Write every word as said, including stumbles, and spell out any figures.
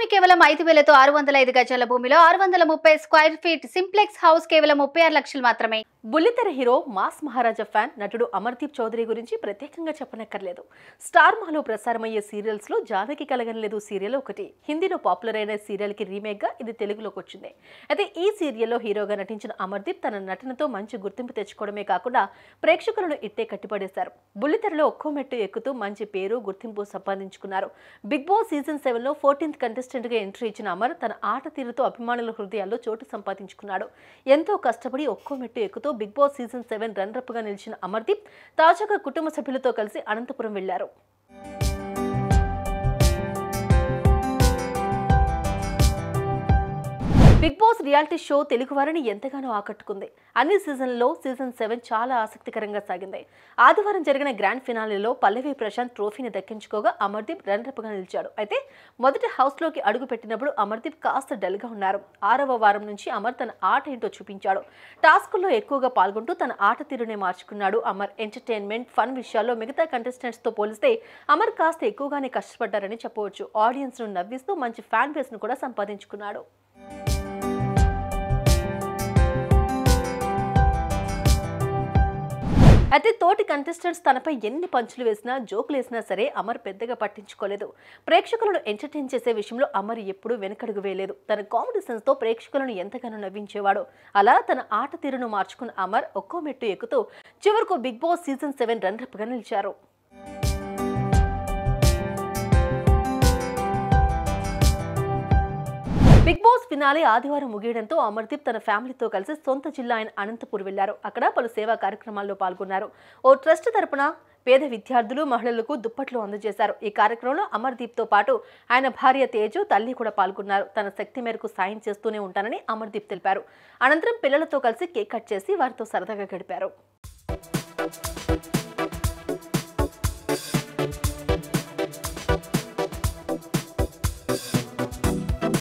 భూమి కేవలం ఐదు వేలతో ఆరు వందల ఐదు గజాల భూమిలో ఆరు వందల ముప్పై స్క్వేర్ ఫీట్ సింప్లెక్స్ హౌస్ కేవలం ముప్పై ఆరు లక్షలు మాత్రమే. బుల్లితెర హీరో మాస్ మహారాజా ఫ్యాన్ నటుడు అమర్దీప్ చౌదరి గురించి ప్రత్యేకంగా చెప్పనక్కర్లేదు. స్టార్ మాలో ప్రసారమయ్యే సీరియల్స్ లో జానకి కలగనలేదు సీరియల్ ఒకటి. హిందీలో పాపులర్ అయిన సీరియల్ కి రీమేక్ గా ఇది తెలుగులోకి వచ్చింది. అయితే ఈ సీరియల్లో హీరోగా నటించిన అమర్దీప్ తన నటనతో మంచి గుర్తింపు తెచ్చుకోవడమే కాకుండా ప్రేక్షకులను ఇట్టే కట్టిపడేశారు. బుల్లితెరలో ఒక్కో మెట్టు ఎక్కుతూ మంచి పేరు గుర్తింపు సంపాదించుకున్నారు. బిగ్ బాస్ సీజన్ సెవెన్ లో ఫోర్టీన్త్ కంటెస్టెంట్ గా ఎంట్రీ ఇచ్చిన అమర్ తన ఆట తీరుతో అభిమానుల హృదయాల్లో చోటు సంపాదించుకున్నాడు. ఎంతో కష్టపడి ఒక్కో మెట్టు ఎక్కుతూ Bigg Boss season seven runner up గా నిలిచిన అమర్దీప్ తాజాగా కుటుంబ సభ్యులతో కలిసి అనంతపురం వెళ్లారు. Bigg Boss reality show Telugu వారిని ఎంతగానో ఆకట్టుకుంది. అన్ని సీజన్లలో సీజన్ సెవెన్ చాలా ఆసక్తికరంగా సాగింది. ఆదివారం జరిగిన గ్రాండ్ ఫినాలేలో పల్లవి ప్రశాంత్ ట్రోఫీని దక్కించుకోగా అమర్దీప్ రన్నరప్ గా నిలిచాడు. అయితే మొదటి హౌస్ లోకి అడుగు పెట్టినప్పుడు అమర్దీప్ కాస్త డల్ గా ఉన్నారు. ఆరవ వారం నుంచి అమర్ తన ఆట ఏంటో చూపించాడు. టాస్కుల్లో ఎక్కువగా పాల్గొంటూ తన ఆట తీరునే మార్చుకున్నాడు అమర్. ఎంటర్టైన్మెంట్, ఫన్ విషయాల్లో మిగతా కంటెస్టెంట్స్ తో పోలిస్తే అమర్ కాస్త ఎక్కువగానే కష్టపడ్డారని చెప్పవచ్చు. ఆడియన్స్ ను నవ్విస్తూ మంచి ఫ్యాన్ బేస్ ను కూడా సంపాదించుకున్నాడు. అయితే తోటి కంటెస్టెంట్స్ తనపై ఎన్ని పంచులు వేసినా జోకులు వేసినా సరే అమర్ పెద్దగా పట్టించుకోలేదు. ప్రేక్షకులను ఎంటర్టైన్ చేసే విషయంలో అమర్ ఎప్పుడూ వెనకడుగు వేయలేదు. తన కామెడీ సెన్స్ తో ప్రేక్షకులను ఎంతగానో నవ్వించేవాడు. అలా తన ఆట తీరును మార్చుకున్న అమర్ ఒక్కో మెట్టు ఎక్కుతూ చివరకు Bigg Boss season seven runner up గా నిలిచారు. బిగ్ బాస్ ఫినాలే ఆదివారం ముగియడంతో అమర్దీప్ తన ఫ్యామిలీతో కలిసి సొంత జిల్లా అయిన అనంతపూర్ వెళ్లారు. అక్కడ పలు సేవా కార్యక్రమాల్లో పాల్గొన్నారు. ఓ ట్రస్ట్ తరపున పేద విద్యార్థులు, మహిళలకు దుప్పట్లు అందజేశారు. ఈ కార్యక్రమంలో అమర్దీప్ తో పాటు ఆయన భార్య తేజు, తల్లి కూడా పాల్గొన్నారు. తన శక్తి మేరకు సాయం చేస్తూనే ఉంటానని అమర్దీప్ తెలిపారు. అనంతరం పిల్లలతో కలిసి కేక్ కట్ చేసి వారితో సరదాగా గడిపారు.